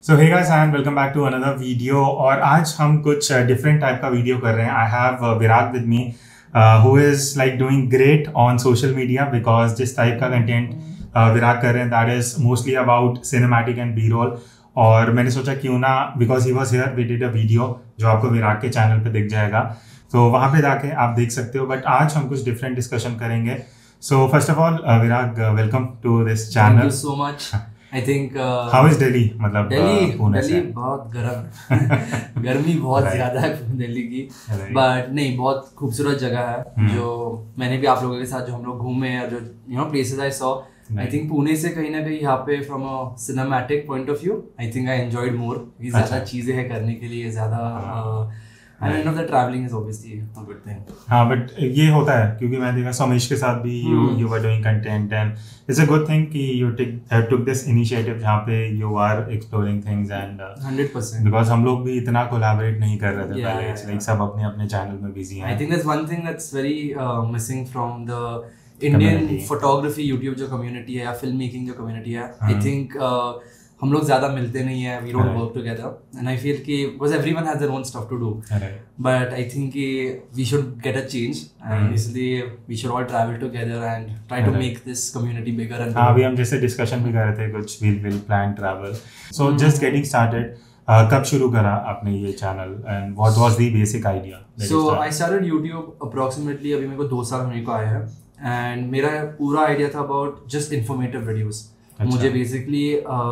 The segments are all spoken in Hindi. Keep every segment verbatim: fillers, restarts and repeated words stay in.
So hey guys and welcome back to another video. और आज हम कुछ डिफरेंट टाइप का वीडियो कर रहे हैं। I have Virag with me who is like doing great on social media because जिस टाइप का कंटेंट विराग कर रहे हैं that is mostly about cinematic and B roll. और मैंने सोचा क्यों ना, because he was here we did a video जो आपको विराग के चैनल पे दिख जाएगा, तो वहाँ पे जाके आप देख सकते हो। बट आज हम कुछ डिफरेंट डिस्कशन करेंगे। So first of all Virag, welcome to this channel. Thank you so much. I think how is Delhi? मतलब दिल्ली पुणे दिल्ली बहुत गर्म है गर्मी बहुत Right. ज्यादा है दिल्ली की, Right. बट नहीं, बहुत खूबसूरत जगह है। Hmm. जो मैंने भी आप लोगों के साथ जो हम लोग घूमे और जो you know places I saw, I think Pune से कहीं ना कहीं यहाँ पे from a cinematic point of view I think I enjoyed more. ज्यादा अच्छा। चीजें हैं करने के लिए, ज्यादा and end of the travelling is obviously a good thing. हाँ, बट ये होता है क्योंकि मैं देखा सोमेश के साथ भी you you were doing content and it's a good thing कि यू टुक दिस इनिशिएटिव जहाँ पे you are exploring things and hundred percent because हम लोग भी इतना कोलैबोरेट नहीं कर रहे थे Yeah, पहले। yeah, it's like yeah. सब अपने अपने चैनल में बिजी हैं। I think that's one thing that's very uh, missing from the Indian Community. photography YouTube जो community है या film making जो community है। I Hmm. think uh, हम लोग ज़्यादा मिलते नहीं हैं, we don't Right. work together and I feel कि because everyone has their own stuff to do, Right. but I think कि we should get a change and Hmm. इसलिए we should all travel together and try to Right. make this community bigger and हाँ, अभी bigger. हम जैसे डिस्कशन भी कर रहे थे कुछ will will plan travel. So Hmm. Just getting started, कब शुरू करा आपने ये channel and what was the basic idea? So I started YouTube approximately अभी मेरे को दो साल होने को आया है and मेरा पूरा आइडिया था about just informative videos. अच्छा। मुझे बेसिकली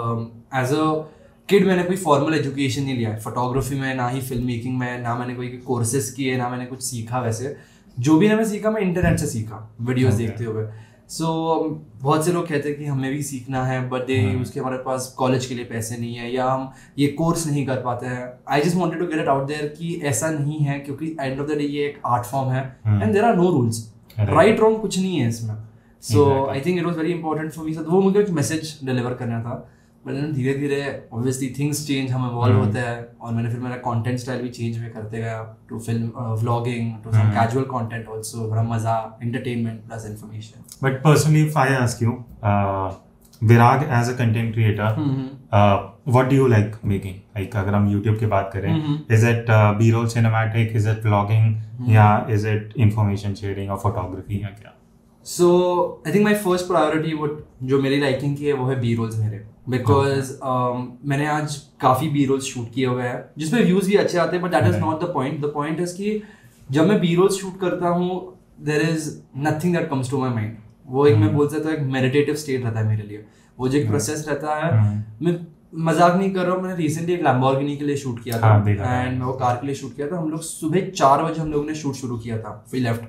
एज अ किड मैंने कोई फॉर्मल एजुकेशन नहीं लिया है फोटोग्राफी में, ना ही फिल्म मेकिंग में, ना मैंने कोई कोर्सेज किए, ना मैंने कुछ सीखा। वैसे जो भी मैंने सीखा मैं इंटरनेट से सीखा, वीडियोस Okay. देखते हुए। सो so, बहुत से लोग कहते हैं कि हमें भी सीखना है बट दे Hmm. उसके हमारे पास कॉलेज के लिए पैसे नहीं है या हम ये कोर्स नहीं कर पाते हैं। I just wanted to get it out there कि ऐसा नहीं है, क्योंकि एंड ऑफ द डे ये एक आर्ट फॉर्म है Hmm. And there are no rules, Right. Right wrong कुछ नहीं है इसमें। So Exactly. I think it was very important for me. So वो मुझे एक मैसेज डिलीवर करना था, बट धीरे धीरे ऑब्वियसली थिंग्स चेंज, हम इवॉल्व Hmm. होते हैं और मैंने फिर मेरा कंटेंट स्टाइल भी चेंज में करते गया to film vlogging to some Hmm. Casual content also, बड़ा मजा, entertainment plus information. But personally, if I ask you, uh, Virag as a content creator, uh, what do you like making? Like अगर हम YouTube की बात करें, Mhm. is it uh, B-roll cinematic, is it vlogging, Mhm. या is it information sharing और photography या क्या? So I think my first priority वो जो मेरी लाइकिंग की है वो है बी रोल्स मेरे, बिकॉज मैंने आज काफ़ी बी रोल्स शूट किए हुए हैं जिसमें व्यूज़ भी अच्छे आते हैं, but that is not the point. The point is कि जब मैं बी रोल्स शूट करता हूँ there is nothing that comes to my mind. वो एक मैं बोल सकता हूँ एक मेडिटेटिव स्टेट रहता है मेरे लिए। वो जो एक प्रोसेस रहता है, मैं मजाक नहीं कर रहा हूँ, मैंने रिसेंटली एक लैम्बोर्गिनी के लिए शूट किया था एंड मैं वो कार के लिए शूट किया था। हम लोग सुबह चार बजे हम लोगों ने शूट शुरू किया था, वी लेफ्ट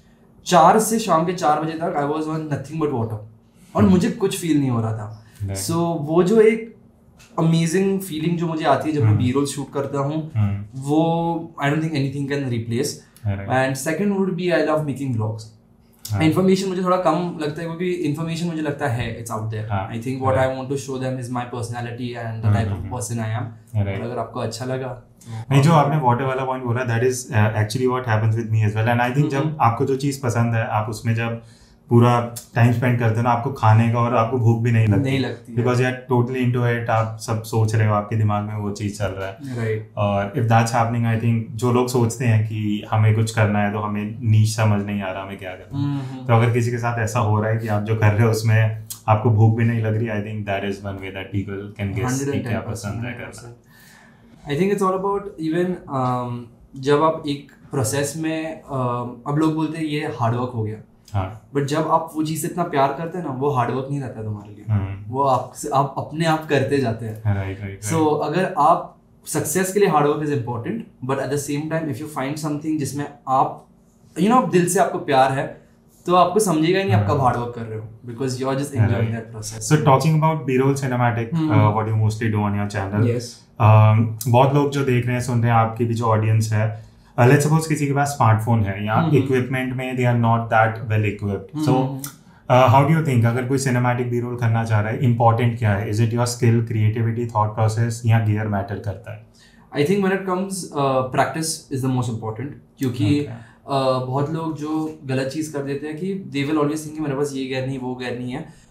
चार से शाम के चार बजे तक I was on nothing but water और मुझे कुछ फील नहीं हो रहा था। सो so, वो जो एक अमेजिंग फीलिंग जो मुझे आती है जब मैं बी रोल शूट करता हूँ, वो I don't think anything can replace. And second would be I love making vlogs. Information मुझे थोड़ा कम लगता है क्योंकि इन्फॉर्मेशन मुझे लगता है it's out there. I think what I want to show them is my personality and the type of person I am. अगर आपको अच्छा लगा नहीं, जो आपने वाटर वाला पॉइंट बोला that is actually what happens with me as well. And I think जब आपको जो चीज़ पसंद है आप उसमें जब पूरा टाइम स्पेंड करते हो ना, आपको खाने का और आपको भूख भी नहीं लगती नहीं लगती because you are totally into it. आप सब सोच रहे हो, आपके दिमाग में वो चीज़ चल रहा है, राइट। और if that's happening I think जो लोग सोचते हैं कि हमें कुछ करना है तो हमें नीश समझ नहीं आ रहा हमें क्या करना है, तो अगर किसी के साथ ऐसा हो रहा है कि आप जो कर रहे हो उसमें आपको भूख भी नहीं लग रही, I think that is one way that people can guess कि क्या पसंद है करना। I think it's all about even जब आप एक प्रोसेस में uh, अब लोग बोलते हैं ये हार्डवर्क हो गया, हाँ, बट जब आप वो चीज़ इतना प्यार करते हैं ना, वो हार्डवर्क नहीं रहता तुम्हारे लिए, हम्म, वो आप आप अपने आप करते जाते हैं। Right right. सो अगर आप सक्सेस के लिए hard work is important, but at the same time if you find something जिसमें आप यू नो दिल से आपको प्यार है, तो आपको समझेगा ही नहीं आप कब हार्डवर्क कर रहे हो, because you are just enjoying that process. So talking about B-roll cinematic, Hmm. What you mostly do on your channel, yes, बहुत लोग जो देख रहे हैं सुन रहे हैं, आपकी भी जो ऑडियंस है, लेट्स सपोज किसी के पास स्मार्टफोन है या Hmm. इक्विपमेंट में they are not that well equipped, so how do you think अगर कोई सिनेमैटिक B-roll करना चाह रहा है, इंपॉर्टेंट क्या है? Is it your skill, creativity, thought process, या गियर मैटर करता है? I think when it comes practice is the most important, क्योंकि Okay. uh, बहुत लोग जो गलत चीज़ कर देते हैं कि दे विल ऑलवेज थिंक मेरे पास ये गियर नहीं वो गियर नहीं है,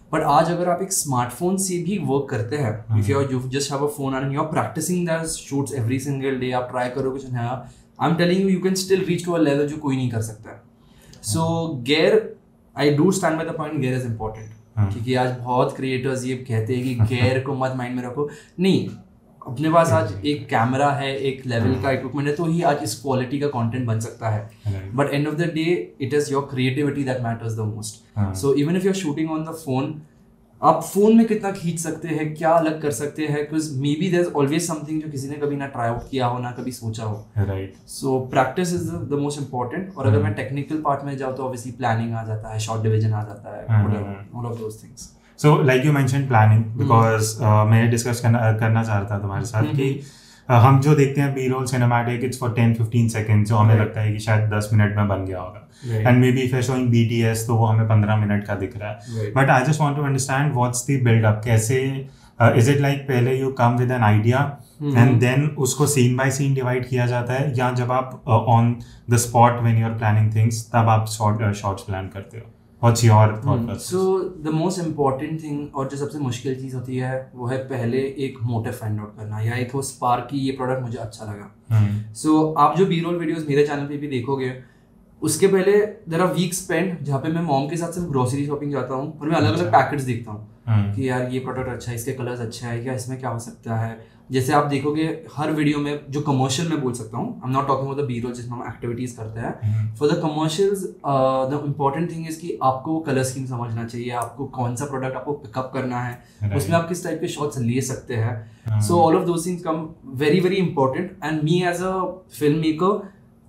बट आज अगर आप एक स्मार्टफोन से भी वर्क करते हैं, if you just have a phone and you are practising that shoots every single day, आप ट्राई करो कुछ नया, I am telling you you can still reach to a level जो कोई नहीं कर सकता। So gear, I do stand by the point, gear is important. क्योंकि आज बहुत क्रिएटर्स ये कहते हैं कि गेयर को मत माइंड में रखो, नहीं, अपने पास आज एक कैमरा है, एक लेवल का इक्विपमेंट है, तो ही आज इस क्वालिटी का कंटेंट बन सकता है। But end of the day it is your creativity that matters the most. So even if you are shooting on the phone, आप फोन में कितना खींच सकते हैं, क्या अलग कर सकते हैं, because maybe there is always something जो किसी ने कभी ना ट्राई आउट किया हो, ना कभी सोचा हो। Right. So practice is the most important. और अगर मैं टेक्निकल पार्ट में जाऊँ तो ऑब्वियसली प्लानिंग आ जाता है, शॉट डिवीजन आ जाता है, all of those things. So like you mentioned planning, because uh, मैं डिस्कस करना करना चाह रहा था तुम्हारे साथ कि uh, हम जो देखते हैं B roll cinematic, it's for ten fifteen second, जो हमें लगता है कि शायद दस मिनट में बन गया होगा, and maybe if showing B T S तो वो हमें पंद्रह मिनट का दिख रहा है। But I just want to understand what's the buildup, कैसे इज इट लाइक पहले you come with an idea and then उसको सीन बाय सीन डिवाइड किया जाता है, या जब आप on the spot when you are planning things तब आप शॉर्ट शॉर्ट्स प्लान करते हो? What's your thought process? So the most important thing और जो सबसे मुश्किल चीज़ होती है वो है पहले एक मोटिव फाइंड आउट करना, या एक वो स्पार्क की ये प्रोडक्ट मुझे अच्छा लगा। सो आप जो बी रोल वीडियोस मेरे चैनल पे भी देखोगे, उसके पहले देयर आर वीक स्पेंड जहाँ पे मैं मॉम के साथ सिर्फ ग्रोसरी शॉपिंग जाता हूँ और मैं अलग अलग पैकेट्स देखता हूँ कि यार ये प्रोडक्ट अच्छा है, इसके कलर्स अच्छा है, या इसमें क्या हो सकता है। जैसे आप देखोगे हर वीडियो में जो कमर्शियल मैं बोल सकता हूँ, I am not talking about the B roll जिसमें हम एक्टिविटीज करते हैं, for the commercials the important thing is कि आपको कलर स्कीम समझना चाहिए, आपको कौन सा प्रोडक्ट आपको पिकअप करना है, right. उसमें आप किस टाइप के शॉट्स ले सकते हैं। So all of those things come very very important, and me as a film maker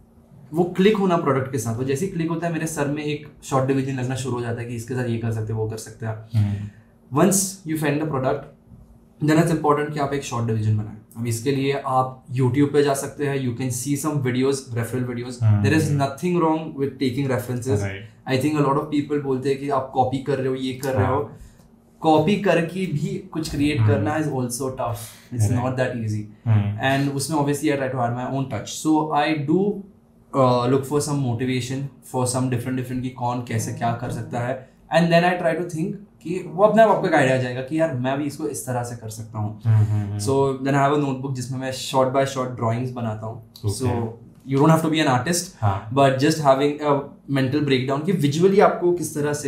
वो क्लिक होना प्रोडक्ट के साथ, वो जैसे क्लिक होता है मेरे सर में एक शॉर्ट डिवीजन लगना शुरू हो जाता है कि इसके साथ ये कर सकते हैं, वो कर सकते हैं। Once you find the product, then it's important कि आप एक शॉर्ट डिवीजन बनाएं। अब इसके लिए आप यूट्यूब पे जा सकते हैं, you can see some videos, referral videos, there is nothing wrong with taking references. I think a lot of people बोलते हैं कि आप कॉपी कर रहे हो, ये कर रहे हो, कॉपी करके भी कुछ क्रिएट करना is also tough, it's not that easy, and उसमें obviously I try to add my own touch. So I do look for some motivation for some different different कि कौन कैसे क्या कर सकता है, and then I try to think कि वो अपने आप आपको एक आइडिया आ जाएगा कि यार मैं भी इसको इस तरह से कर सकता हूँ। So then I have a notebook जिसमें मैं शॉर्ट बाय शॉर्ट ड्राइंग्स बनाता हूँ। So you don't have to be an artist, but just having a mental breakdown कि विजुअली आपको किस तरह से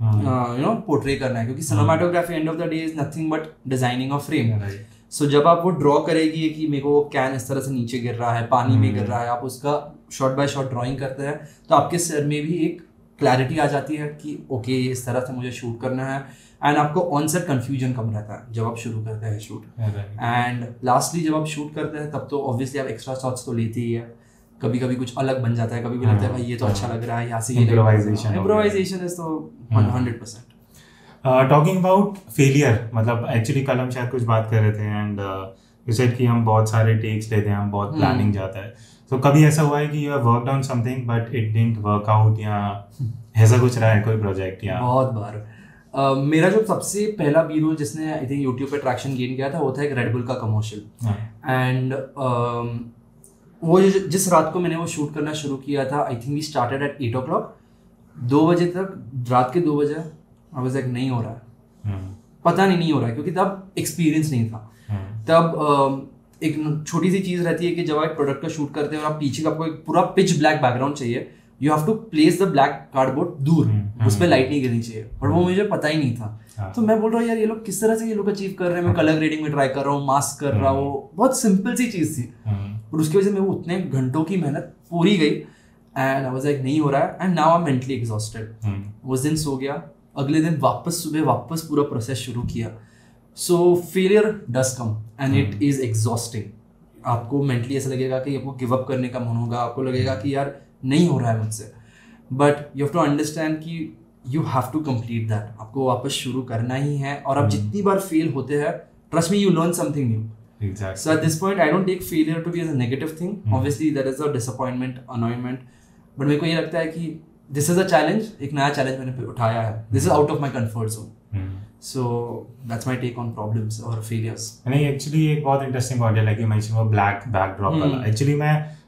यू नो पोर्ट्रे करना है, क्योंकि cinematography end of the day is nothing but designing a frame. So जब आप वो ड्रॉ करेगी कि मेरे को कैन इस तरह से नीचे गिर रहा है, पानी में गिर रहा है, आप उसका शॉर्ट बाय शॉर्ट ड्राइंग करते हैं तो आपके सर में भी एक क्लैरिटी आ जाती है कि ओके इस तरह से मुझे शूट करना है, एंड आपको ऑन सेट कंफ्यूजन कम रहता है जब आप शुरू करते हैं शूट। एंड लास्टली जब आप शूट करते हैं तब तो ऑब्वियसली आप एक्स्ट्रा शॉट्स तो लेते ही है, कभी कभी कुछ अलग बन जाता है, कभी भी लगता है भाई ये तो अच्छा लग रहा है, यहाँ से ये इम्प्रोवाइजेशन इम्प्रोवाइजेशन इज तो hundred percent. Talking about failure, मतलब एक्चुअली कल हम शायद कुछ बात कर रहे थे एंड यू सेड कि हम बहुत सारे टेक्स लेते हैं, हम बहुत प्लानिंग जाता है, तो कभी ऐसा हुआ है कि you have worked on something but it didn't work out, या ऐसा कुछ रहा है कोई प्रोजेक्ट? या बहुत बार uh, मेरा जो सबसे पहला बी रोल जिसने आई थिंक यूट्यूब पे ट्रैक्शन गेन किया था वो था एक रेड बुल का कमर्शियल, एंड वो जिस रात को मैंने वो शूट करना शुरू किया था, I think we started at eight o'clock, दो बजे तक, रात के दो बजे आई वाज लाइक नहीं हो रहा है, पता नहीं नहीं हो रहा है, क्योंकि तब एक्सपीरियंस नहीं था। तब uh, एक छोटी सी चीज रहती है कि जब आप प्रोडक्ट का शूट करते हैं और आप पीछे का आपको एक पूरा पिच ब्लैक बैकग्राउंड चाहिए, you have to place the black cardboard दूर, उस पर लाइट नहीं गिरनी चाहिए, और वो मुझे पता ही नहीं था। तो मैं बोल रहा हूँ यार ये लोग किस तरह से ये लोग अचीव कर रहे हैं, मैं कलर ग्रेडिंग में ट्राई कर रहा हूँ, मास्क कर रहा हूँ, बहुत सिंपल सी चीज थी, और उसकी वजह से मैं उतने घंटों की मेहनत पूरी गई, एंड आई वाज लाइक नहीं हो रहा है, and now I am mentally exhausted. उस दिन सो गया, अगले दिन वापस सुबह वापस पूरा प्रोसेस शुरू किया। So failure does come and it is exhausting. आपको मेंटली ऐसा लगेगा कि आपको गिव अप करने का मन होगा, आपको लगेगा कि यार नहीं हो रहा है मुझसे, but you have to understand कि you have to complete that, आपको वापस शुरू करना ही है, और आप जितनी बार फेल होते हैं, trust me, you learn something new. Exactly. So at this point, I don't take failure to be as a negative thing. Mm. Obviously, there is a disappointment, annoyment, but मेरे को ये लगता है कि this is a challenge, एक नया challenge मैंने उठाया है, this is out of my comfort zone. Mm. So that's my take on problems or failures. नहीं, actually एक बहुत interesting point है, like you mentioned वो black backdrop वाला. Actually मैं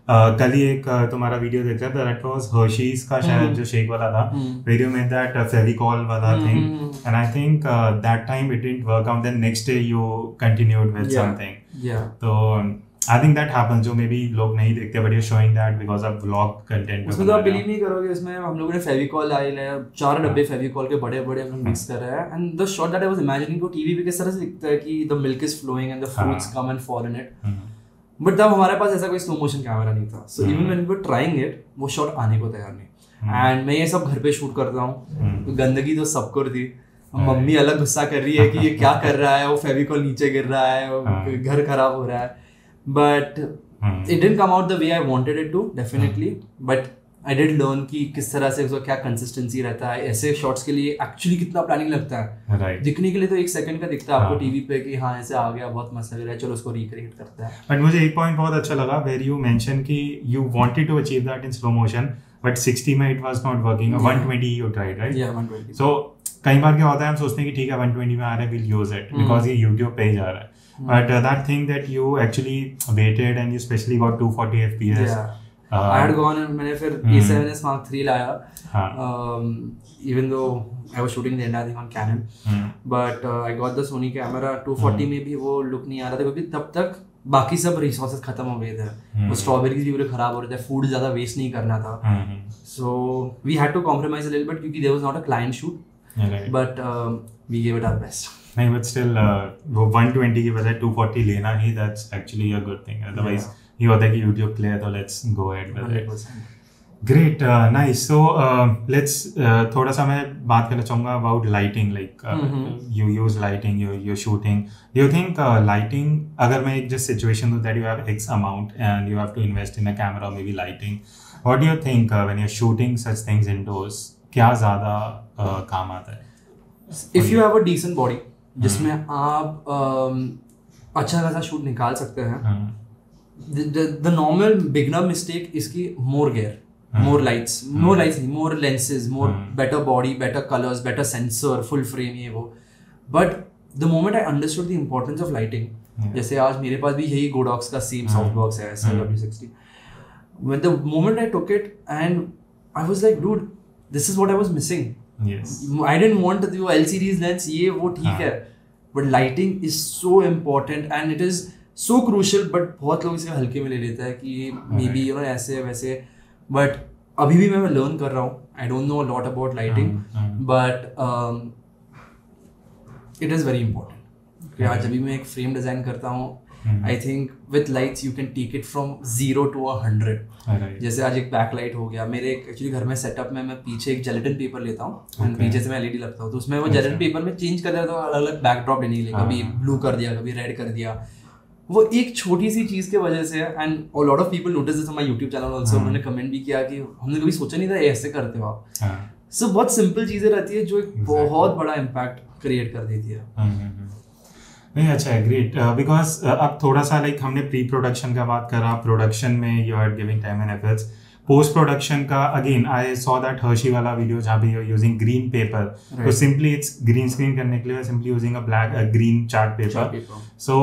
uh, कल ही एक uh, तुम्हारा वीडियो देखा था, दैट वाज हर्शीज का शायद जो शेक वाला था, where you made that Fevicol वाला thing, and I think that time it didn't work out, then next day you continued with something. तो I think that happens, जो मे बी लोग नहीं देखते, but you're showing that because of vlog content. उसमें तो आप बिलीव नहीं करोगे, इसमें हम लोगों ने फेविकॉल आयल है, चार डब्बे फेविकॉल के बड़े बड़े हम मिक्स कर रहे हैं, and the shot that I was imagining को टीवी पे किस तरह से दिखता है कि the milk is flowing and the fruits come and fall in it. But तब हमारे पास ऐसा कोई स्लो मोशन कैमरा नहीं था, so even when we were trying it, वो शॉट आने को तैयार नहीं. And मैं ये सब घर पे शूट करता हूँ, तो गंदगी तो सबको थी. मम्मी अलग गुस्सा कर रही है कि ये क्या कर रहा है, वो फेविकॉल नीचे गिर रहा है, घर खराब हो रहा है. But hmm. it didn't come out the way I wanted it to, definitely. Hmm. But I did learn कि किस तरह से उसका क्या consistency रहता है, ऐसे shots के लिए actually कितना planning लगता है. Right. दिखने के लिए तो एक second का दिखता है आपको टीवी पे कि हाँ ऐसे आ गया, बहुत मस्त लग रहा है, चलो उसको recreate करते हैं. But मुझे एक point बहुत अच्छा लगा where you mentioned कि you wanted to achieve that in slow motion, but sixty में it was not working. Yeah. one twenty you tried, right? Yeah, one twenty. So कई बार क्या होता है, हम सोचते हैं कि ठीक है one twenty में आ रहा है, we'll use it because ये YouTube पे ही जा रहा है. But uh, that thing that you actually waited and you especially got two forty F P S. Yeah. Uh, I had gone and मैंने फिर A seven S Mark three लाया. Um, even though I was shooting the entire thing on Canon, hmm. but uh, I got the Sony camera. two forty hmm. में भी वो look नहीं आ रहा था क्योंकि तब तक बाकी सब resources खत्म हो गए थे. hmm. वो strawberries भी पूरे खराब हो रहे थे, food ज़्यादा waste नहीं करना था. hmm. So we had to compromise a little bit क्योंकि there was not a client shoot. Yeah, right. But um, we gave it our best. नहीं, but still वो one twenty की बजाय two forty लेना ही, that's actually a good thing. Otherwise ये होता है कि YouTube play है तो let's go ahead with it. one hundred percent. Great, uh, nice. So uh, let's uh, थोड़ा सा मैं बात करना चाहूँगा about lighting. Like uh, mm-hmm. you use lighting, you you're shooting. Do you think uh, lighting, अगर मैं एक just situation दूँ that you have X amount and you have to invest in a camera or maybe lighting, what do you think uh, when you're shooting such things indoors, क्या ज़्यादा uh, काम आता है? If you have a decent body जिसमें आप um, अच्छा खासा शूट निकाल सकते हैं, the normal beginner mistake इसकी more gear, more lights, more lights नहीं, more lenses, more better body, better colors, better sensor, full frame ये वो. But the moment I understood the importance of lighting, जैसे आज मेरे पास भी यही Godox का same softbox है S L W sixty. When the moment I took it and I was like, dude, this is what I was missing. Yes. I didn't want the L C Ds lens, ये वो ठीक है, but lighting is so important and it is so crucial. But बहुत लोग इसे हल्के में ले लेते हैं कि maybe you know ऐसे वैसे, but अभी भी मैं learn कर रहा हूँ. I don't know a lot about lighting, but um, it is very important. कि आज जब भी मैं एक frame design करता हूँ, I think with lights you can take it from zero to a hundred. Right. जैसे आज एक बैकलाइट हो गया, मेरे एक्चुअली घर में सेटअप में मैं पीछे एक जेलेटिन पेपर लेता हूँ, okay. पीछे से मैं एलईडी लगता हूँ, तो उसमें वो जेलेटिन पेपर में चेंज कर देता हूँ, अलग अलग बैकड्रॉप लेने के लिए, कभी ब्लू कर दिया, कभी रेड कर दिया. वो एक छोटी सी चीज़ के वजह से, and a lot of people noticed this on my YouTube channel also, उन्होंने कमेंट भी किया कि हमने कभी सोचा नहीं था ऐसे करते हो आप. सो बहुत सिंपल चीज़ें रहती है जो एक बहुत बड़ा इम्पैक्ट क्रिएट कर देती है. नहीं, अच्छा है, ग्रेट. बिकॉज अब थोड़ा सा लाइक हमने प्री प्रोडक्शन का बात करा, प्रोडक्शन में you are giving time and efforts. Post production का again I saw that Hershey वाला वीडियो जहाँ पे you are using green paper, तो सिंपली इट्स ग्रीन स्क्रीन करने के लिए simply using a black green chart paper. So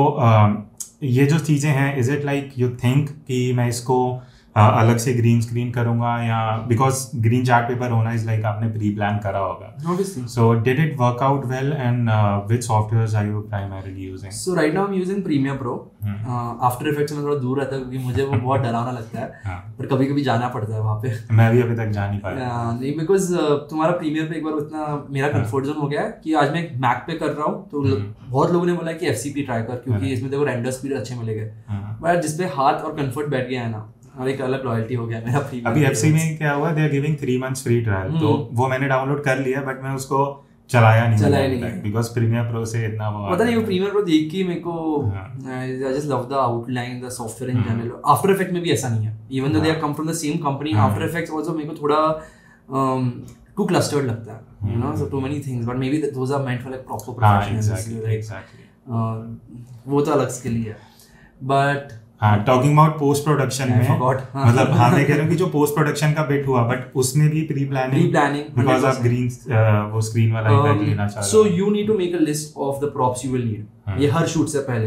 ये जो चीज़ें हैं, is it like you think कि मैं इसको Uh, अलग से ग्रीन स्क्रीन करूंगा, या बिकॉज ग्रीन चार्ट पेपर होना इज लाइक आपने प्री प्लान करा होगा. So did it work out well and which softwares are you primarily using? So right now I am using Premiere Pro. After Effects में थोड़ा दूर रहता है क्योंकि मुझे वो बहुत डरावना लगता है, पर कभी कभी जाना पड़ता है वहाँ पे. मैं भी अभी तक जा नहीं पाया. नहीं, बिकॉज तुम्हारा प्रीमियर पे एक बार इतना मेरा कंफर्ट जोन हो गया है कि आज मैं मैक पे कर रहा हूँ, तो बहुत लोगों ने बोला कि एफसीपी ट्राई कर क्योंकि इसमें देखो रेंडर स्पीड अच्छे मिलेंगे, बट जिसपे हाथ और कंफर्ट बैठ गया है ना, और एक अलग लॉयल्टी हो गया मेरा. अभी एफसी में क्या हुआ, they are giving three months free trial, तो वो मैंने डाउनलोड कर लिया, बट मैं उसको चलाया नहीं चलाया नहीं बिकॉज प्रीमियर प्रो से इतना वो पता नहीं. वो प्रीमियर प्रो देख के मेरे को I just love the outline, the software in general. After Effect में भी ऐसा नहीं है, even though they have come from the same company. After Effects also मेरे को थोड़ा टू क्लस्टर्ड लगता है, you know, so too many things, but maybe those are meant for like proper professionals. Exactly, वो तो अलग स्किल ही है. बट हाँ, टॉकिंग अबाउट पोस्ट प्रोडक्शन में मतलब हाँ मैं कह रहा हूँ कि जो पोस्ट प्रोडक्शन का बिट हुआ, बट उसमें भी pre planning pre planning because आप ग्रीन वो स्क्रीन वाला इफेक्ट लेना चाह रहे हो. So you need to make a list of the props you will need, ये हर शूट से पहले.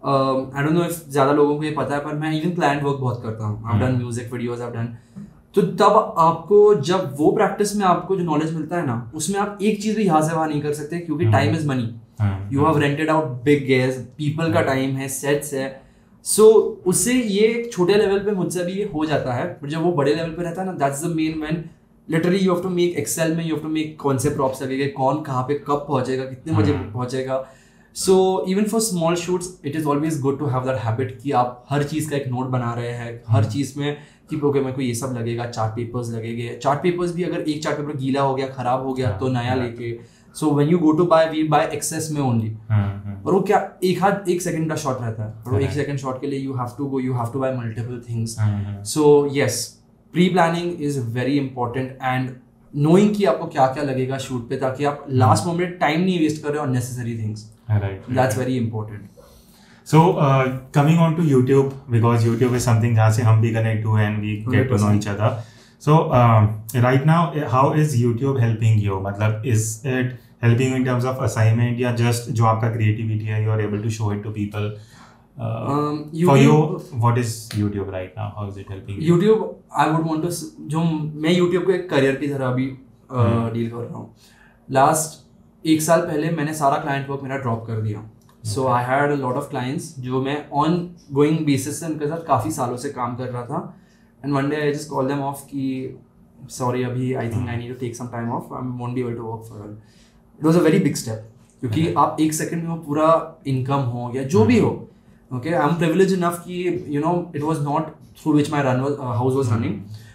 आई डोंट नो इफ ज़्यादा लोगों को ये पता है, पर मैं इवन क्लाइंट वर्क बहुत करता हूँ. I have done music videos, I have done. तो तब आपको जब वो प्रैक्टिस में आपको जो नॉलेज मिलता है ना, उसमें आप एक चीज़ भी यहाँ से वहाँ नहीं कर सकते, क्योंकि time is money. You have rented out big gears, people का टाइम है, सेट्स है. सो so, उससे ये एक छोटे लेवल पे मुझसे भी ये हो जाता है, बट जब वो बड़े लेवल पे रहता है ना, that's the main when literally you have to make Excel में, यू हैव टू मेक कौन से प्रॉप्स लगेंगे, कौन कहाँ पे कब पहुंचेगा, कितने बजे पहुंचेगा. So even for small shoots it is always good to have that habit कि आप हर चीज़ का एक नोट बना रहे हैं, हर चीज़ में कि ओके मेरे को ये सब लगेगा, चार्ट पेपर्स लगेंगे. चार्ट पेपर्स भी अगर एक चार्ट पेपर गीला हो गया, खराब हो गया, तो नया लेके. So when you go to buy, we buy excess में ओनली. और वो क्या एक हाथ एक सेकंड का शॉट रहता है, और वो एक सेकंड शॉट के लिए you have to go, you have to buy multiple things. So yes, pre planning is very important, and knowing कि आपको क्या क्या लगेगा शूट पे, ताकि आप लास्ट मोमेंट टाइम नहीं वेस्ट कर रहे हो unnecessary things. That's very important. So uh, coming on to YouTube, because YouTube is something जहाँ से हम भी connect हुए and we get to know each other. So uh, right now, how is YouTube helping you? मतलब is it helping you in terms of assignment या just जो आपका creativity है, you are able to show it to people? Uh, um, YouTube, for you, what is YouTube right now? How is it helping you? YouTube, I would want to जो मैं YouTube को एक career की तरह अभी डील कर रहा हूँ. लास्ट एक साल पहले मैंने सारा क्लाइंट वर्क मेरा ड्रॉप कर दिया. So I had a lot of clients जो मैं ऑन गोइंग बेसिस से उनके साथ काफ़ी सालों से काम कर रहा था. And one day I just call them off कि सॉरी अभी I think I need to take some time off, I won't be able to work for. It was a very big step, क्योंकि आप एक सेकंड में वो पूरा इनकम हो या जो भी हो. Okay, I am privilege enough कि you know it was not through which my run house was running,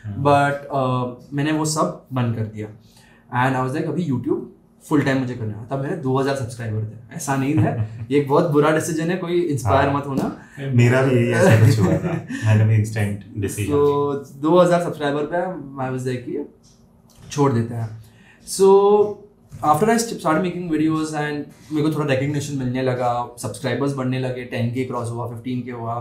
but मैंने वो सब बंद कर दिया. एंड आई वाज लाइक अभी यूट्यूब फुल टाइम मुझे करना है. तब मेरे दो हज़ार सब्सक्राइबर थे. ऐसा नहीं है, ये एक बहुत बुरा डिसीजन है, कोई इंस्पायर मत होना. मेरा भी यही ऐसा कुछ हुआ था, मैंने भी इंस्टेंट डिसीजन. तो दो हज़ार सब्सक्राइबर पे आई वाज लाइक कि छोड़ देते हैं. So after I start making videos and मेरे को थोड़ा रिकग्निशन मिलने लगा, सब्सक्राइबर्स बढ़ने लगे, टेन के क्रॉस हुआ, फिफ्टीन के हुआ.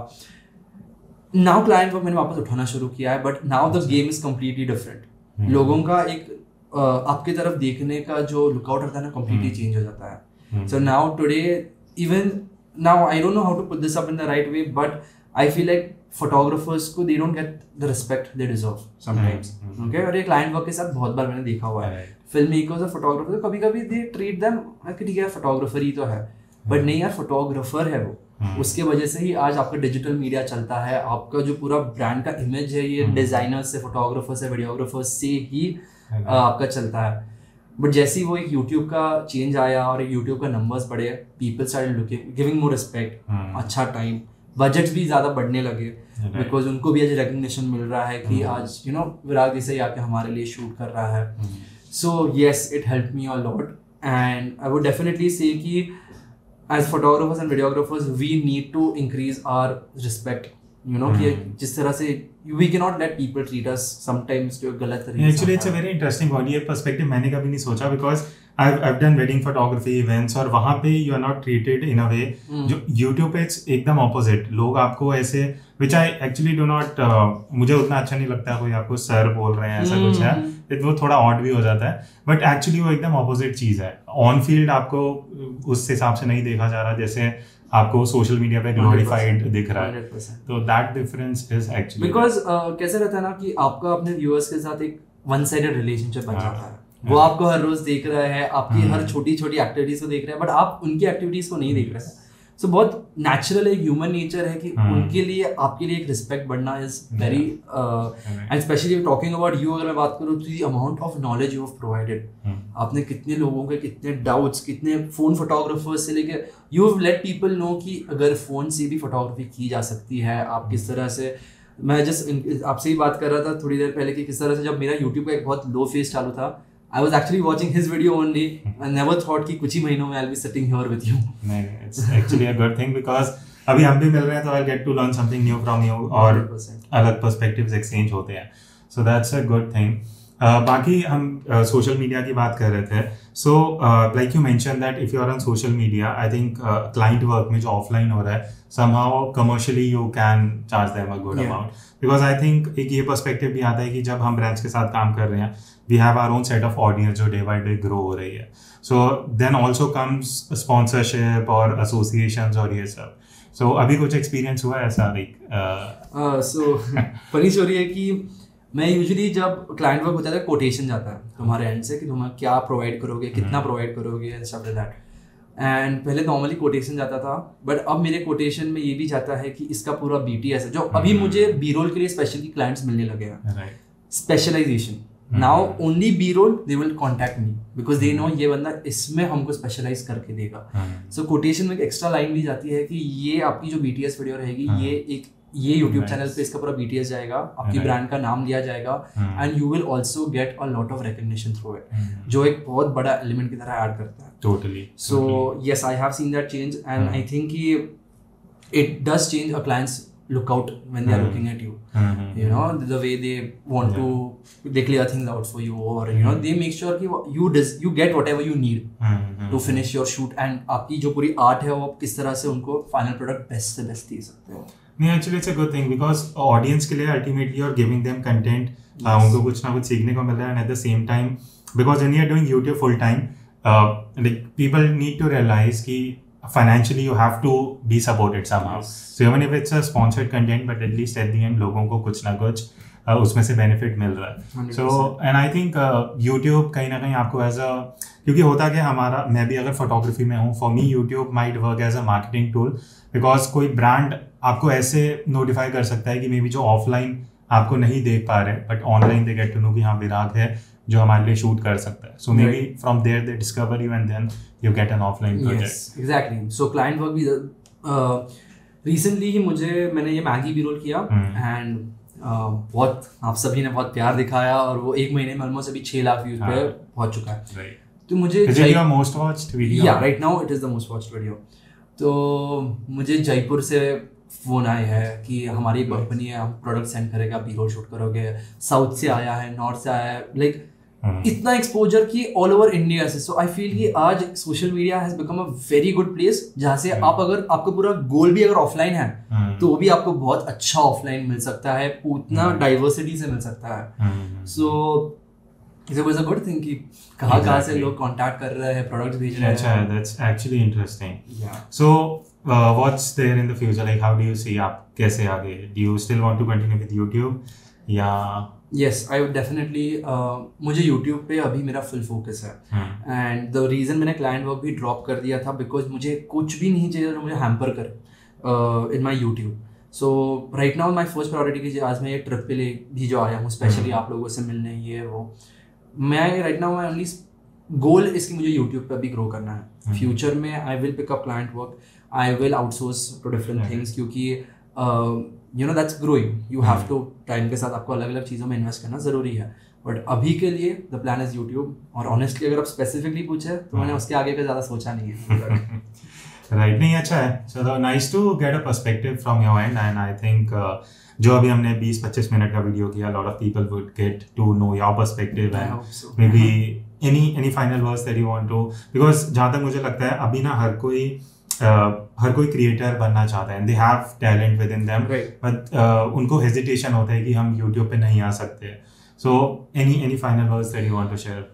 नाउ क्लाइंट वर्क मैंने वापस उठाना शुरू किया है, but now the game is completely different. लोगों का एक Uh, आपकी तरफ देखने का जो लुकआउट रहता है ना, कम्प्लीटली चेंज हो जाता है. So now today, even now I don't know how to put this up in the right way, but I feel like photographers को they don't get the respect they deserve sometimes. Okay, और ये क्लाइंट वर्क के साथ बहुत बार मैंने देखा हुआ है. फिल्म मेकर्स और फोटोग्राफर्स कभी कभी दे ट्रीट देम कि ठीक है फोटोग्राफर ही तो है, बट नहीं यार, फोटोग्राफर है वो. उसके वजह से ही आज आपका डिजिटल मीडिया चलता है. आपका जो पूरा ब्रांड का इमेज है, ये डिजाइनर्स से, फोटोग्राफर से, वीडियोग्राफर्स से ही Uh, आपका चलता है. बट जैसे ही वो एक YouTube का चेंज आया और एक YouTube का नंबर्स बढ़े, people started looking, giving more respect, अच्छा टाइम, बजट्स भी ज़्यादा बढ़ने लगे, बिकॉज उनको भी आज रिकग्निशन मिल रहा है कि आज यू नो विराग जैसे ही आके हमारे लिए शूट कर रहा है. So yes, it help me a lot, and I would definitely say कि as photographers and videographers we need to increase our respect. You know कि जिस तरह से we cannot let people treat us sometimes जो गलत तरीके से. Actually, it's a very interesting point. ये perspective मैंने कभी नहीं सोचा, because I've I've done wedding photography events, और वहाँ पे you are not treated in a way. जो YouTube पे एकदम opposite. लोग आपको ऐसे, which I actually do not, uh, मुझे उतना अच्छा नहीं लगता कोई आपको सर बोल रहे हैं, ऐसा कुछ है. वो थोड़ा odd भी हो जाता है, but actually वो एकदम opposite चीज़ है. On field आपको उस हिसाब से नहीं देखा जा रहा जैसे आपको सोशल मीडिया पे ग्लोरीफाइड दिख रहा है. तो that difference is actually because कैसे रहता है ना कि आपका अपने व्यूअर्स के साथ एक वन साइडेड रिलेशनशिप बन जाता है. वो आपको हर रोज देख रहा है, आपकी हर छोटी छोटी एक्टिविटीज को देख रहे हैं, बट आप उनकी एक्टिविटीज को नहीं देख रहे हैं. सो बहुत नेचुरल एक ह्यूमन नेचर है कि उनके लिए आपके लिए एक रिस्पेक्ट बढ़ना is very, and specially talking about you, अगर मैं बात करूँ तो the amount of knowledge you have provided. आपने कितने लोगों के कितने डाउट्स, कितने फोन फोटोग्राफर्स से लेके you have let people know कि अगर फोन से भी फोटोग्राफी की जा सकती है. आप किस तरह से, मैं जस्ट आपसे ही बात कर रहा था थोड़ी देर पहले कि किस तरह से जब मेरा यूट्यूब का एक बहुत लो फेज चालू था, I was actually watching his video only. I never thought कि कुछ ही महीनों में I'll be sitting here with you. नहीं, it's actually a good thing, because अभी हम भी मिल रहे हैं तो I'll get to learn something new from you, और अलग perspectives exchange होते हैं. So that's a good thing. Uh, बाकी हम सोशल uh, मीडिया की बात कर रहे थे. So like you mention that if you are on social media, I think client work में जो ऑफलाइन हो रहा है, somehow commercially you can charge them a good amount, because I think एक ये पर्सपेक्टिव भी आता है कि जब हम ब्रांड्स के साथ काम कर रहे हैं, we have our own set of audience जो डे बाय डे ग्रो हो रही है. So then also comes sponsorship और एसोसिएशंस और ये सब. सो अभी कुछ एक्सपीरियंस हुआ है ऐसा लाइक? सो फनी स्टोरी है कि मैं यूजुअली जब क्लाइंट वर्क होता है कोटेशन जाता है तुम्हारे एंड से कि तुम क्या प्रोवाइड करोगे, कितना प्रोवाइड करोगे and stuff like that. And पहले नॉर्मली कोटेशन जाता था, बट अब मेरे कोटेशन में ये भी जाता है कि इसका पूरा बीटीएस है, जो अभी मुझे बी रोल के लिए स्पेशली क्लाइंट्स मिलने लगे हैं। Specialization, now only B roll they will contact me because they know ये बंदा इसमें हमको स्पेशलाइज करके देगा। सो कोटेशन में एक एक्स्ट्रा लाइन भी जाती है कि ये आपकी जो बीटीएस वीडियो रहेगी, ये एक ये यूट्यूब चैनल पे इसका पूरा बीटीएस जाएगा, आपकी ब्रांड का नाम लिया जाएगा and you will also get a lot of recognition through it, जो एक बहुत बड़ा एलिमेंट की तरह ऐड करता है। Totally. So yes, I have seen that change and I think कि it does change a clients look out when they are looking at you. Mm-hmm. You know, the way they want yeah. to, they clear things out for you, or you know, they make sure कि you des, you get whatever you need mm-hmm. to finish your shoot, and आपकी जो पूरी आर्ट है वो आप किस तरह से उनको फाइनल प्रोडक्ट बेस्ट से बेस्ट दे सकते हो। नहीं, actually it's a good thing because audience के लिए ultimately you are giving them content, उनको कुछ ना कुछ सीखने को मिल रहा है, and at the same time because when you are doing YouTube full time, like people need to realize कि financially you have to be supported somehow. Yes. So even if it's a sponsored content, but at least at the end लोगों को कुछ ना कुछ uh, उसमें से benefit मिल रहा है। So and I think uh, YouTube कहीं ना कहीं आपको as a, क्योंकि होता क्या हमारा, मैं भी अगर फोटोग्राफी में हूँ, for me YouTube might work as a marketing tool because कोई ब्रांड आपको ऐसे नोटिफाई कर सकता है कि मे बी जो ऑफलाइन आपको नहीं देख पा रहे but online they get to know कि हाँ विराग है जो हमारे लिए शूट कर सकता है। So maybe from there they discover you and then you get an offline project. Exactly. So client work भी रिसेंटली ही मुझे, मैंने ये मैगी भी रोल किया एंड बहुत आप सभी ने बहुत प्यार दिखाया और वो एक महीने में ऑलमोस्ट अभी छह लाख व्यूज पे पहुंच चुका है। तो मुझे मोस्ट वॉच्ड वीडियो, या right now it is the most watched video. तो मुझे जयपुर से फोन आया है कि हमारी कंपनी है, हम प्रोडक्ट सेंड करेगा, बी रोल शूट करोगे। साउथ से आया है, नॉर्थ से आया है, लाइक इतना एक्सपोजर की ऑल ओवर इंडिया से। सो आई फील कि आज social media has become a very good place जहाँ से आप अगर आपका पूरा गोल भी अगर ऑफलाइन है तो वो भी आपको बहुत अच्छा ऑफलाइन मिल सकता है, उतना डाइवर्सिटी से मिल सकता है। So it was a good thing कि कहाँ कहाँ से लोग कांटेक्ट कर रहे हैं, प्रोडक्ट भेज रहे हैं। अच्छा, that's actually interesting. So what's there in the future, like how do you see आप कैसे आगे, do you still want to continue with YouTube या? यस, आई वुड डेफिनेटली, मुझे यूट्यूब पे अभी मेरा फुल फोकस है एंड द रीज़न मैंने क्लाइंट वर्क भी ड्रॉप कर दिया था बिकॉज मुझे कुछ भी नहीं चाहिए जो मुझे हैम्पर करे in my YouTube. So right now my first priority की आज मैं ये ट्रिप पे ले भी जो आया हूँ स्पेशली आप लोगों से मिलने, ये वो मैं right now my only goal इसकी मुझे यूट्यूब पे भी ग्रो करना है। फ्यूचर में I will pick up client work, I will outsource to different things क्योंकि you know that's growing, you have to time के साथ आपको अलग अलग चीज़ों में इन्वेस्ट करना ज़रूरी है। बट अभी के लिए द प्लान इज यूट्यूब, और ऑनेस्टली अगर आप स्पेसिफिकली पूछे तो मैंने उसके आगे का ज़्यादा सोचा नहीं है। राइट, नहीं अच्छा है। So nice to get a perspective from your end and I think जो अभी हमने बीस पच्चीस मिनट का वीडियो किया, lot of people would get to know your perspective and maybe any any final words that you want to, because जहाँ तक मुझे लगता है अभी ना हर कोई Uh, हर कोई क्रिएटर बनना चाहता है, they have talent within them, but उनको हेजिटेशन होता है कि हम यूट्यूब पे नहीं आ सकते। So any any final words that you want to share?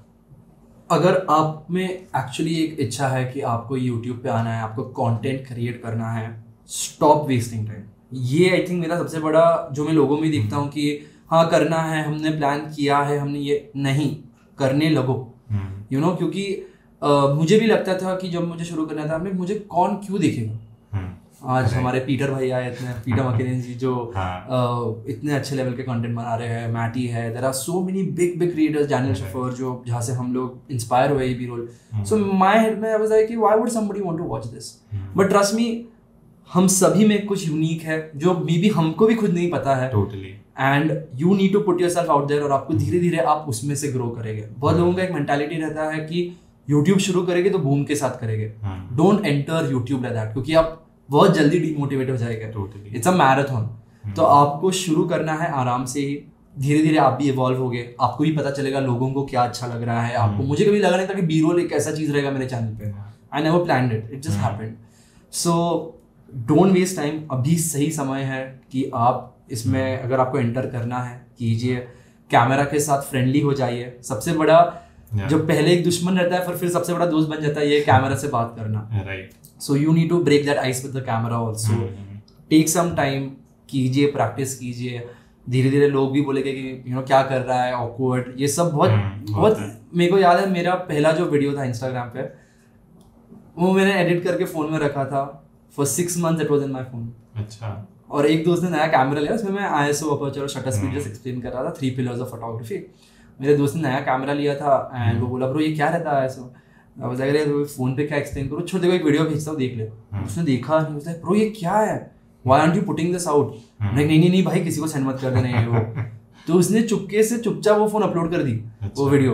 अगर आप में एक्चुअली एक इच्छा है कि आपको यूट्यूब पे आना है, आपको कंटेंट क्रिएट करना है, स्टॉप वेस्टिंग टाइम। ये आई थिंक मेरा सबसे बड़ा, जो मैं लोगों में देखता हूँ कि हाँ करना है, हमने प्लान किया है, हमने ये नहीं, करने लगो यू नो। क्योंकि Uh, मुझे भी लगता था कि जब मुझे शुरू करना था मैं मुझे कौन क्यों देखेगा। आज हमारे पीटर भाई आए, इतने पीटर मकेनिन जी जो uh, इतने अच्छे लेवल के कंटेंट बना रहे हैं, मैटी है, there are so many big big creators, Daniel Schiffer जो जहाँ से हम लोग इंस्पायर हुए B roll. So my head में I was like why would somebody want to watch this, but trust me हम सभी में कुछ यूनिक है जो मे बी हमको भी खुद नहीं पता है totally, and you need to put yourself out there, और आपको धीरे धीरे आप उसमें से ग्रो करेंगे। बहुत लोगों का एक मेंटालिटी रहता है कि यूट्यूब शुरू करेंगे तो बूम के साथ करेंगे, don't enter YouTube like that, क्योंकि आप बहुत जल्दी डिमोटिवेट हो जाएगा। इट्स अ मैराथन, तो आपको शुरू करना है आराम से ही, धीरे धीरे आप भी इवॉल्व होगे, आपको भी पता चलेगा लोगों को क्या अच्छा लग रहा है। आपको, मुझे कभी लगा नहीं था कि बी रोल एक ऐसा चीज रहेगा मेरे चैनल पे, I never planned it, it just happened. So don't waste time, अभी सही समय है कि आप इसमें अगर आपको एंटर करना है कीजिए, कैमरा के साथ फ्रेंडली हो जाइए। सबसे बड़ा Yeah. जो पहले एक दुश्मन रहता है फिर फिर सबसे बड़ा दोस्त बन जाता है ये कैमरा से बात करना, right. So you need to break that ice with the camera also. Hmm, Take some time, कीजिए, practice कीजिए. धीरे धीरे लोग भी बोलेंगे कि यू नो क्या कर रहा है, awkward, ये सब बहुत हम्म, बहुत होता है। मेरे को याद है मेरा पहला जो वीडियो था इंस्टाग्राम पे, वो मैंने एडिट करके फोन में रखा था. For six months it was in my phone. अच्छा. और एक दोस्त ने नया कैमरा लिया, उसमें मैं आई एस ओ अपर्चर और शटर स्पीड जस्ट एक्सप्लेन कर रहा था, थ्री पिलर्स ऑफ फोटोग्राफी. मेरे दोस्त ने नया कैमरा लिया था एंड वो बोला ब्रो ये क्या रहता है I S O. I was like अरे फोन पे क्या एक्सप्लेन करूं, छोड़ देखो एक वीडियो भेजता हूं देख ले. उसने देखा नहीं, उसने ब्रो ये क्या है, why aren't you putting this out. नहीं नहीं नहीं भाई किसी को सेंड मत कर देना ये वो. तो उसने चुपके से चुपचाप वो फोन अपलोड कर दी वो वीडियो,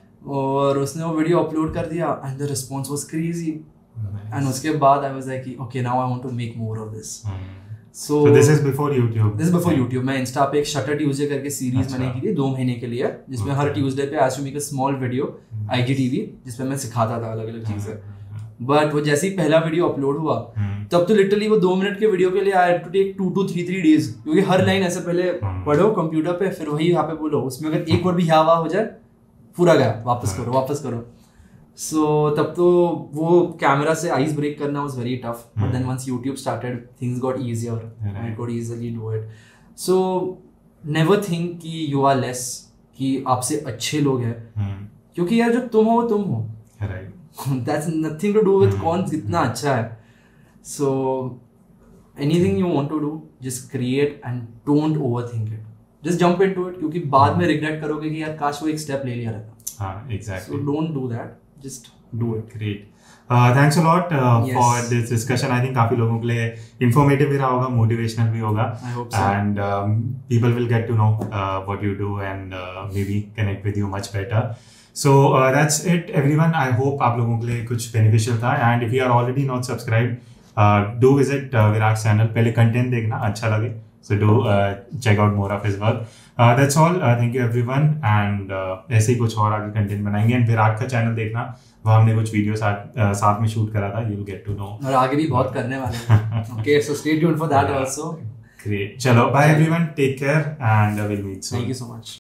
और उसने वो वीडियो अपलोड कर दिया and the response was crazy. And उसके बाद I was like okay now I want to make more of this. So, so this is before YouTube. This is before YouTube. मैं इंस्टा पे एक शटर ट्यूजडे करके सीरीज मैंने की थी दो महीने के लिए, जिसमें हर ट्यूसडे पे आज to make a small video IGTV, जिसमें मैं सिखाता था अलग अलग चीजें. बट वो जैसे ही पहला वीडियो अपलोड हुआ तब तो लिटरली वो दो मिनट के वीडियो के लिए I had to take two two three three days, क्योंकि हर लाइन ऐसे पहले पढ़ो कंप्यूटर पे, फिर वही यहाँ पे बोलो, उसमें अगर एक बार भी यहाँ हो जाए पूरा गया, वापस करो वापस करो. So तब तो वो कैमरा से आइस ब्रेक करना was very tough, but then once YouTube started things got easier and I could easily do it. So never think कि you are less, कि आपसे अच्छे लोग हैं, क्योंकि यार जो तुम हो वो तुम हो. That's nothing to do with कौन कितना अच्छा है. So anything you want to do just create and don't overthink it. Just jump into it, क्योंकि बाद में regret करोगे कि यार काश वो एक step ले लिया रहता. हाँ, exactly. So don't do that. Just do it. Great. Uh, thanks a lot uh, Yes. for this discussion. I think काफी लोगों के लिए informative भी रहा होगा, motivational भी होगा. I hope so. And um, people will get to know uh, what you do and uh, maybe connect with you much better. So uh, that's it, everyone. I hope आप लोगों के लिए कुछ beneficial था. And if you are already not subscribed, uh, do visit uh, Virag's channel. पहले content देखना अच्छा लगे. So do uh, check out more of his work. Uh, that's all. Uh, thank you everyone. And uh, ऐसे ही कुछ और आगे कंटेंट बनाएंगे. एंड विराग का चैनल देखना, वहाँ हमने कुछ वीडियो साथ uh, साथ में शूट करा था. You'll get to know. और आगे भी बहुत करने वाले हैं. Okay, so stay tuned for that also. Great. चलो, bye everyone. Take care and uh, we'll meet soon. Thank you so much.